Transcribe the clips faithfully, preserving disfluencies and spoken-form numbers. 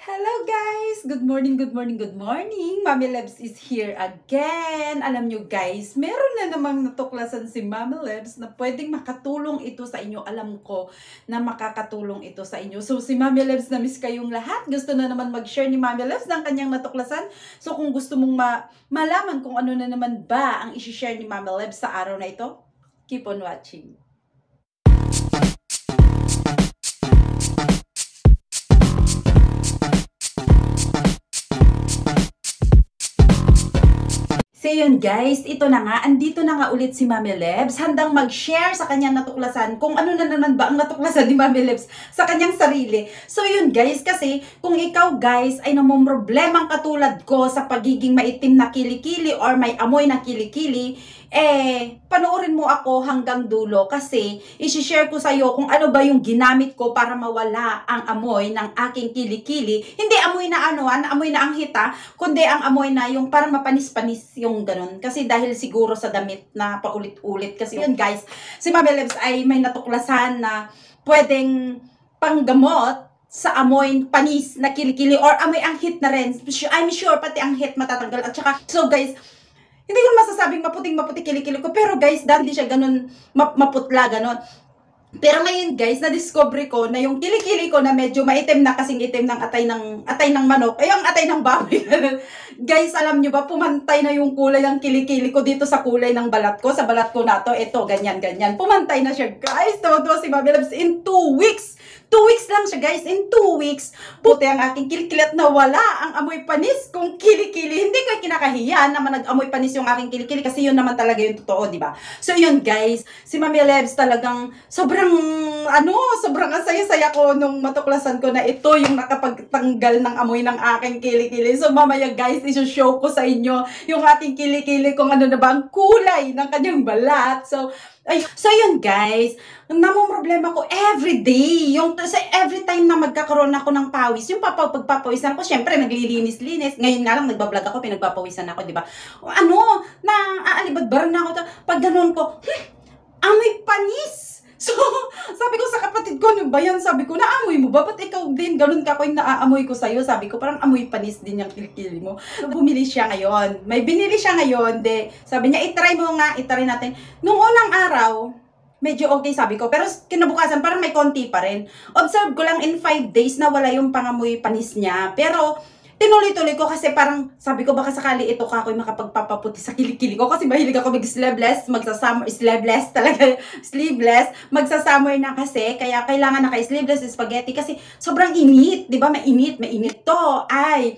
Hello guys! Good morning, good morning, good morning! Mami Lebs is here again. Alam nyo guys, meron na namang natuklasan si Mami Lebs na pwedeng makatulong ito sa inyo. Alam ko na makakatulong ito sa inyo. So si Mami Lebs na miss kayong lahat. Gusto na naman mag-share ni Mami Lebs ng kanyang natuklasan. So kung gusto mong ma malaman kung ano na naman ba ang isi-share ni Mami Lebs sa araw na ito, keep on watching. So yun guys, ito na nga, andito na nga ulit si Mami Lebs, handang mag-share sa kanyang natuklasan kung ano na naman ba ang natuklasan ni Mami Lebs sa kanyang sarili. So yun guys, kasi kung ikaw guys ay namumroblemang katulad ko sa pagiging maitim na kilikili or may amoy na kilikili, eh, panoorin mo ako hanggang dulo kasi isi-share ko sa iyo kung ano ba yung ginamit ko para mawala ang amoy ng aking kilikili. Hindi amoy na ano, amoy na ang hita, kundi ang amoy na yung parang mapanis-panis yung ganun. Kasi dahil siguro sa damit na paulit-ulit. Kasi yun guys, si Mami Lebs ay may natuklasan na pwedeng panggamot sa amoy panis na kilikili or amoy ang hit na rin. I'm sure pati ang hit matatanggal. At saka, so guys, hindi ko masasabing maputing-maputi kilikili ko. Pero guys, dahil di siya ganun map maputla, ganun. Pero ngayon guys, na-discover ko na yung kilikili ko na medyo maitim na kasing itim ng atay ng atay ng manok, ay yung atay ng baboy. Guys, alam nyo ba, pumantay na yung kulay ng kilikili ko dito sa kulay ng balat ko. Sa balat ko na to, ito, ganyan, ganyan. Pumantay na siya guys. Tawag-tawa si Mami Lebs in two weeks. Two weeks lang siya guys. In two weeks, puti ang aking kilikili at nawala ang amoy panis kung kilikili. Hindi ko kinakahiya naman nag-amoy panis yung aking kilikili kasi yun naman talaga yung totoo, di ba? So yun guys, si Mami Lebs talagang sobrang, ano, sobrang saya-saya ko nung matuklasan ko na ito yung nakapagtanggal ng amoy ng aking kilikili. So mamaya guys, iso-show ko sa inyo yung aking kilikili kung ano na ba ang kulay ng kanyang balat. So, ay, so yun guys, namumroblema ko everyday, yung sa every time na magkakaroon ako ng pawis, yung papaw, pagpapawisan ko, syempre naglilinis-linis, ngayon nga lang nagbablog ako, pinagpapawisan ako, di ba? Ano, na aalibadbar na ako, pag ganun ko, hmm, amoy panis! So, sabi ko sa kapatid ko, ano ba yan? Sabi ko, naamoy mo ba? Ba't ikaw din? Ganun ka ko yung naaamoy ko sa'yo. Sabi ko, parang amoy panis din yung kilikili mo. So, bumili siya ngayon. May binili siya ngayon. De, sabi niya, itry mo nga, itry natin. Nung unang araw, medyo okay sabi ko. Pero kinabukasan, parang may konti pa rin. Observe ko lang in five days na wala yung pangamoy panis niya. Pero, tinuloy-tuloy ko kasi parang sabi ko baka sakali ito ka ako'y makapagpapaputi sa kilikili ko kasi mahilig ako mag-sleeveless, magsa-summer, sleeveless talaga, sleeveless, magsa-summer na kasi, kaya kailangan naka-sleeveless spaghetti kasi sobrang init, di ba? Mainit, mainit to, ay,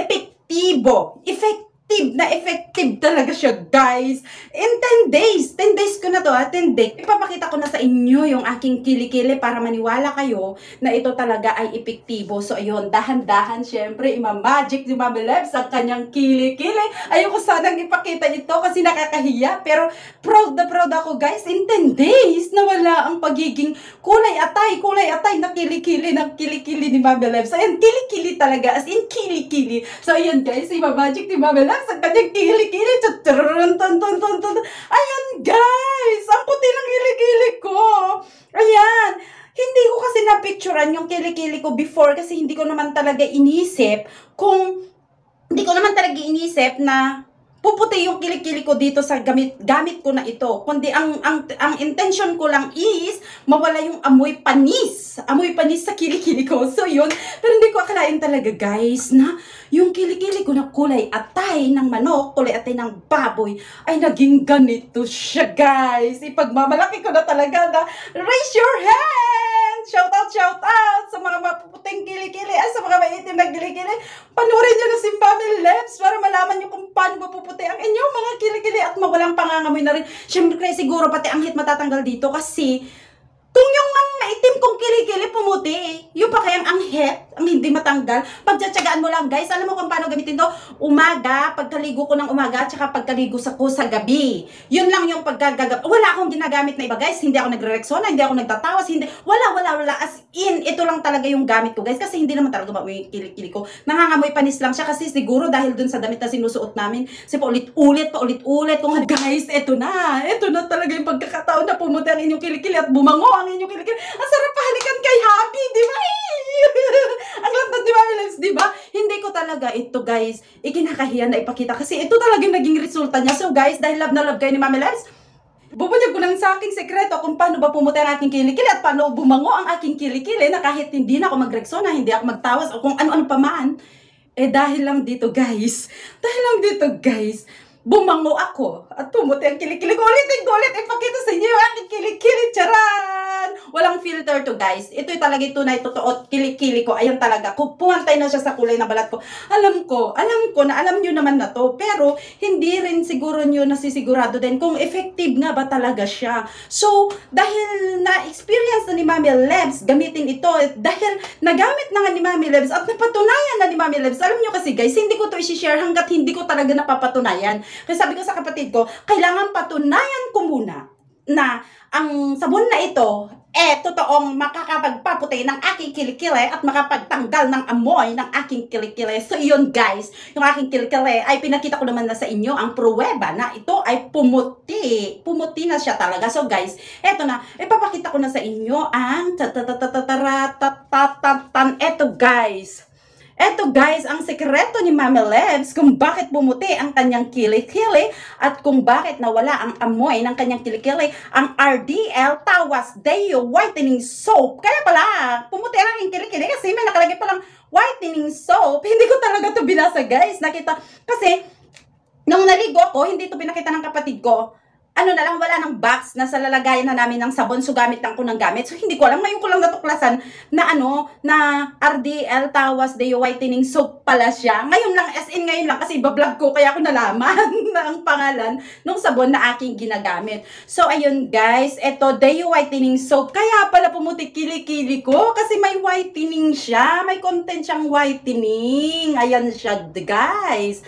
epektibo, effective na effective talaga siya, guys. In ten days, ten days ko na to, ha, ten days. Ipapakita ko na sa inyo yung aking kilikili para maniwala kayo na ito talaga ay epektibo. So, ayun, dahan-dahan, syempre, imamagic ni Mami Lebs ang kanyang kilikili. Ayoko sanang ipakita ito kasi nakakahiya, pero proud na proud ako, guys. In ten days, nawala ang pagiging kulay atay, kulay atay na kilikili ng kilikili ni Mami Lebs. Ayun, kilikili talaga, as in kilikili. So, ayun, guys, imamagic ni Mami Lebs sa kanyang kilikili. Ayan guys, ang puti ng kilikili ko. Ayan, hindi ko kasi napicturan yung kilikili ko before kasi hindi ko naman talaga inisip kung hindi ko naman talaga inisip na puputi yung kilikili ko dito sa gamit gamit ko na ito. Kundi ang ang ang intention ko lang is mawala yung amoy panis. Amoy panis sa kilikili ko. So yun, pero hindi ko akalain talaga guys na yung kilikili ko na kulay atay ng manok, kulay atay ng baboy ay naging ganito siya guys. Ipagmamalaki ko na talaga na raise your hand. Shout out, shout out sa mga mapuputing kilikili, ay sa mga maitim na kilikili. Panoorin nyo na si Mami Lebs para malaman nyo kung paano mapuputi ang inyong mga kilikili at mawalang pangangamoy na rin. Siyempre siguro pati ang hit matatanggal dito kasi kung yung ang maitim kong kilikili pumuti, yung pa kayang ang hit, ang hindi matanggal, pagtsatsagaan mo lang guys. Alam mo kung paano gamitin to? Umaga, pagkaligo ko ng umaga, at saka pagkaligo sa ko sa gabi. Yun lang yung pagkagagap. Wala akong ginagamit na iba guys. Hindi ako nagre-rexona, hindi ako nagtatawas, hindi. Wala, wala, wala. As in, ito lang talaga yung gamit ko guys. Kasi hindi naman talaga maamoy yung kilikili ko. Nangangamoy panis lang siya kasi siguro dahil dun sa damit na sinusuot namin. Kasi paulit-ulit, paulit-ulit. Kung guys, ito na. Ito na talaga yung pagkakataon na pumuti ang inyong kilikili at bumango ang inyong kilikili. Ang sarap pahalikan kay Happy, di ba? Ang lantad ni Mami Lebs, di ba? talaga ito guys, ikinakahiya na ipakita kasi ito talaga naging resulta niya. So guys, dahil love na love kayo ni Mami Lebs, bubunyag ko lang sa aking sekreto kung paano ba pumuti ang aking kilikili at paano bumango ang aking kilikili na kahit hindi na ako magreksona, hindi ako magtawas o kung ano-ano pa man. Eh dahil lang dito guys, dahil lang dito guys, bumango ako at pumuti ang kilikili ko. Ulitin ko ulit, ipakita sa inyo ang aking kilikili. Charan! Walang filter to guys. Ito'y talaga tunay, totoo, kilikili ko. Ayan talaga. Kung pumantay na siya sa kulay ng balat ko. Alam ko, alam ko na alam nyo naman na to. Pero hindi rin siguro nyo nasisigurado din kung effective nga ba talaga siya. So, dahil na-experience na ni Mami Lebs gamitin ito, dahil nagamit na nga ni Mami Lebs at napatunayan na ni Mami Lebs, alam nyo kasi guys, hindi ko to i-share hanggat hindi ko talaga napapatunayan. Kasi sabi ko sa kapatid ko, kailangan patunayan ko muna na ang sabon na ito, eh, totoong makakapagpaputi ng aking kilikili at makapagtanggal ng amoy ng aking kilikili. So, yun guys, yung aking kilikili ay pinakita ko naman na sa inyo ang pruweba na ito ay pumuti. Pumuti na siya talaga. So, guys, eto na, ipapakita ko na sa inyo ang tatatatatatatatatan. Eto guys. Eto guys, ang sekreto ni Mami Lebs kung bakit bumuti ang kanyang kilikili at kung bakit nawala ang amoy ng kanyang kilikili, ang R D L Tawas Deo Whitening Soap. Kaya pala, pumuti ang aking kilikili kasi may nakalagay palang whitening soap. Hindi ko talaga to binasa guys. Nakita, kasi nung naligo ako, hindi to pinakita ng kapatid ko. Ano na lang, wala ng box na sa lalagayan na namin ng sabon, so gamit lang ko ng gamit. So hindi ko alam, ngayon ko lang natuklasan na ano, na R D L Tawas Deo Whitening Soap pala siya. Ngayon lang, as in ngayon lang, kasi ibablog ko, kaya ako nalaman na ang pangalan ng sabon na aking ginagamit. So ayun guys, eto, Deo Whitening Soap. Kaya pala pumuti kilikili ko, kasi may whitening siya, may content siyang whitening. Ayan siya guys.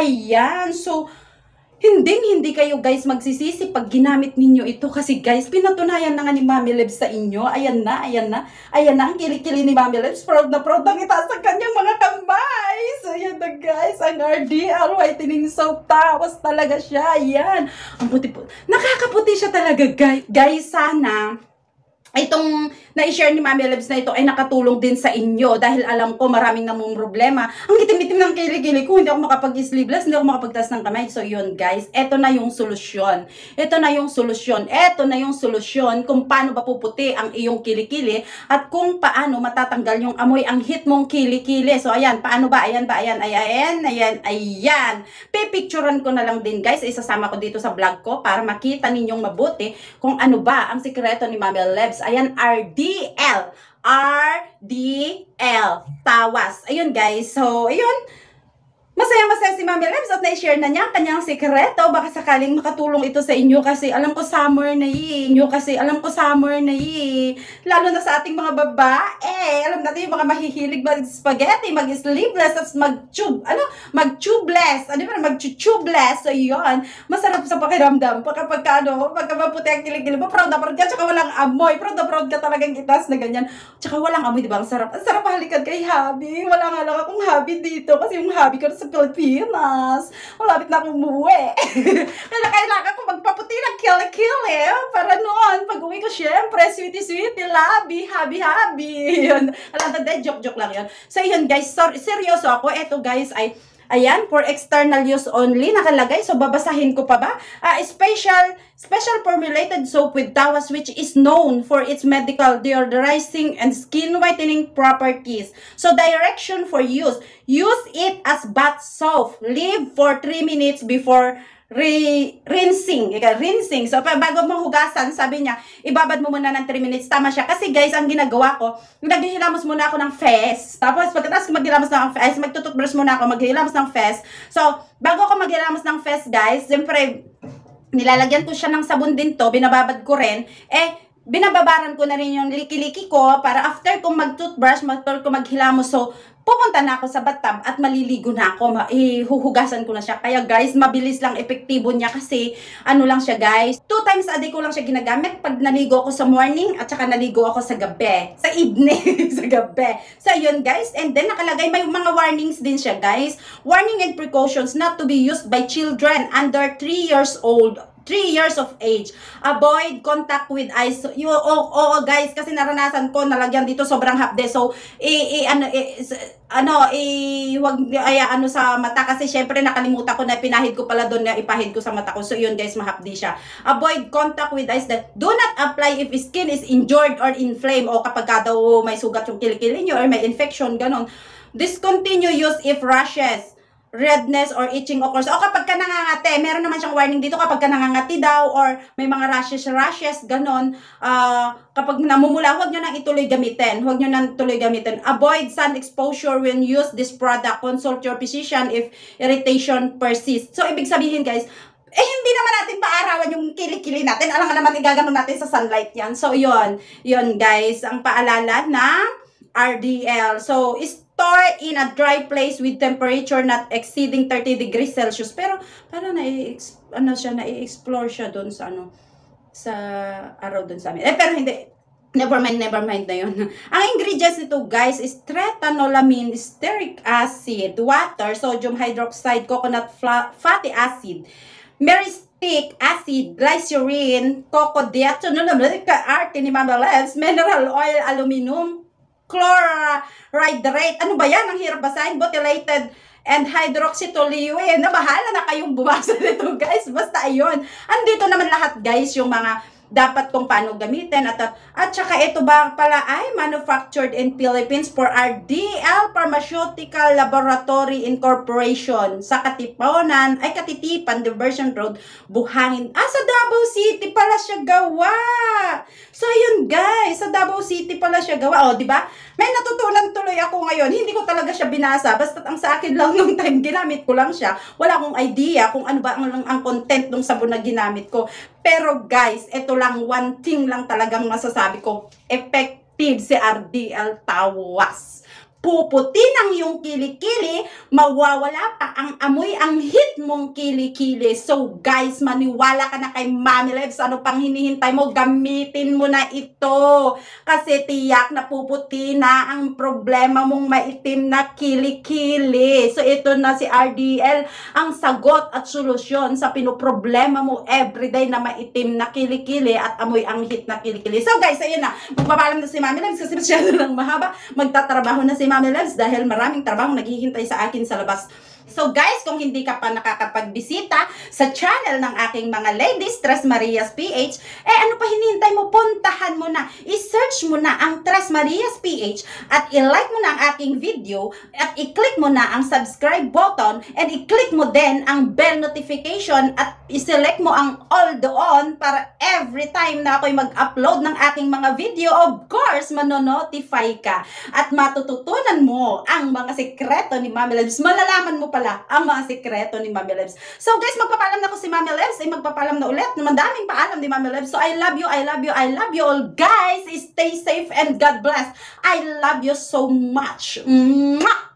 Ayan, so hindi, hindi kayo guys magsisisi pag ginamit ninyo ito kasi guys, pinatunayan na nga ni Mami Lebs sa inyo. Ayan na, ayan na, ayan na ang kilikili ni Mami Lebs. Proud na proud na kita sa kanyang mga kamay. So ayan na guys, ang R D L Whitening Soap. Tawas talaga siya, ayan. Ang puti-puti. Nakakaputi siya talaga guys. Guys, sana itong na-share ni Mami Lebs na ito ay nakatulong din sa inyo dahil alam ko maraming namong problema. Ang itim-itim ng kilikili ko, hindi ako makapag-sleeveless, hindi ako makapagtas ng kamay. So yun guys, ito na yung solusyon. Ito na yung solusyon. Ito na yung solusyon kung paano ba puputi ang iyong kilikili at kung paano matatanggal yung amoy ang hit mong kilikili. So ayan, paano ba? Ayan ba? Ayan, ayan, ayan, ayan. Pipicturean ko na lang din guys, isasama ko dito sa vlog ko para makita ninyong mabuti kung ano ba ang sikreto ni Mami Lebs. Ayan, R D L. R D L. Tawas. Ayun, guys. So, ayun. Masaya-masaya si Mami Lebs at na-share na niya ang kanyang sikreto. Baka sakaling makatulong ito sa inyo kasi alam ko summer na eh. Inyo kasi alam ko summer na eh. Lalo na sa ating mga babae. Alam natin yung mga mahihilig mag-spaghetti, mag-sleeveless, at mag-tube, ano? Mag-tubeless. Ano ba? Mag-tubeless. So, yun. Masarap sa pakiramdam. Pagka, pagka, ano, pagka maputi ang kilig-kilig mo, proud na proud ka, tsaka walang amoy. Proud na proud ka talagang itas na ganyan. Tsaka walang amoy, di ba? Ang sarap. Ang sarap halikan kay Habi. Wala nga lang akong Habi dito kasi yung Habi ko sa Pilipinas. Malapit na akong umuwi. Kaya kailangan ko magpaputi ng kilikili para noon, pag uwi ko, syempre, sweetie-sweetie, labi, habi-habi. Yun. Alam na, joke-joke lang yun. So, yun guys, sorry, seryoso ako. Ito guys ay, ayan, for external use only, nakalagay. So, babasahin ko pa ba? Uh, special, special formulated soap with Tawas, which is known for its medical deodorizing and skin whitening properties. So, direction for use. Use it as bath soap. Leave for three minutes before Re rinsing, ika, rinsing. So, bago mo hugasan, sabi niya, ibabad mo muna ng three minutes. Tama siya. Kasi guys, ang ginagawa ko, naghihilamos muna ako ng fess. Tapos, pagkatapos ko maghilamos ng fess, magtututbrush muna ako, maghihilamos ng fess. So, bago ako maghilamos ng fess, guys, siyempre, nilalagyan ko siya ng sabon din to, binababad ko rin. Eh, binababaran ko na rin yung liki-liki ko para after kong mag-toothbrush, after kong maghilamos, so, pupunta na ako sa bathtub at maliligo na ako. Ihuhugasan ko na siya. Kaya guys, mabilis lang, epektibo niya kasi ano lang siya guys. Two times a day ko lang siya ginagamit. Pag naligo ako sa morning at saka naligo ako sa gabi. Sa evening. Sa gabi. So yun guys. And then nakalagay may mga warnings din siya guys. Warning and precautions not to be used by children under three years old. three years of age. Avoid contact with eyes. So, yung, oh, oh, guys, kasi naranasan ko, nalagyan dito sobrang hapde. So, i, i ano, i, ano, i, wag, ay, ano sa mata, kasi syempre nakalimutan ko na pinahid ko pala doon na ipahid ko sa mata ko. So, yun guys, mahapdi siya. Avoid contact with eyes that do not apply if skin is injured or inflamed, o kapag ka daw may sugat yung kilikili nyo or may infection, ganon. Discontinue use if rashes, redness or itching occurs. O kapag ka nangangati, meron naman siyang warning dito kapag ka nangangati daw or may mga rashes, rashes, ganon. Uh, kapag namumula, huwag nyo nang ituloy gamitin. Huwag nyo nang ituloy gamitin. Avoid sun exposure when use this product. Consult your physician if irritation persists. So, ibig sabihin guys, eh, hindi naman natin paarawan yung kilikili natin. Alam nga naman, igaganon natin sa sunlight yan. So, yun. Yun guys, ang paalala na R D L. So, is store in a dry place with temperature not exceeding thirty degrees Celsius. Pero parang na ano siya, na-explore siya doon sa ano sa araw doon sa amin. Eh pero hindi, never mind, never mind na yun. Ang ingredients nito guys is tretanolamine, stearic acid, water, sodium hydroxide, coconut fatty acid, myristic acid, glycerin, cocodiacetyl, artemisinin, mineral oil, aluminum, chlorhydrate. Ano ba yan? Ang hirap basahin. Butylated and hydroxytoluene. Na bahala na kayong bumasa nito, guys. Basta ayun. Andito naman lahat, guys, yung mga dapat kung paano gamitin. At, at saka ito ba pala ay manufactured in Philippines for R D L Pharmaceutical Laboratory Incorporation sa Katipunan, ay Katitipan, Diversion Road, Buhangin. Ah, sa Davao City pala siya gawa. So, yun guys, sa Davao City pala siya gawa. O, di ba? May natutunan tuloy ako ngayon. Hindi ko talaga siya binasa. Basta ang sa akin lang nung time, ginamit ko lang siya. Wala akong idea kung ano ba ang, ang content ng sabon na ginamit ko. Pero guys, ito lang, one thing lang talagang masasabi ko. Effective si R D L Tawas. Puputi ng yung kilikili, mawawala pa ang amoy, ang hit mong kilikili. So guys, maniwala ka na kay Mami Lebs. Ano pang hinihintay mo? Gamitin mo na ito. Kasi tiyak na puputi na ang problema mong maitim na kilikili. So ito na si R D L, ang sagot at solusyon sa pinoproblema mo everyday na maitim na kilikili at amoy ang hit na kilikili. So guys, ayun na. Magpapaalam na si Mami Lebs kasi masyado lang mahaba. Magtatrabaho na si Mami Lebs dahil maraming trabaho naghihintay sa akin sa labas. So guys, kung hindi ka pa nakakapagbisita sa channel ng aking mga ladies, Tres Marias P H, eh ano pa hinihintay mo? Puntahan mo na, i-search mo na ang Tres Marias P H at i-like mo na ang aking video at i-click mo na ang subscribe button and i-click mo din ang bell notification at i-select mo ang all doon para every time na ako'y mag-upload ng aking mga video, of course, manonotify ka at matututunan mo ang mga sekreto ni Mami Lebs. Malalaman mo pa ang mga sikreto ni Mami Lebs. So guys, magpapaalam na ko si Mami Lebs. Ay magpapaalam na ulit. Madaming paalam ni Mami Lebs. So I love you, I love you, I love you all. Guys, stay safe and God bless. I love you so much. Mwah!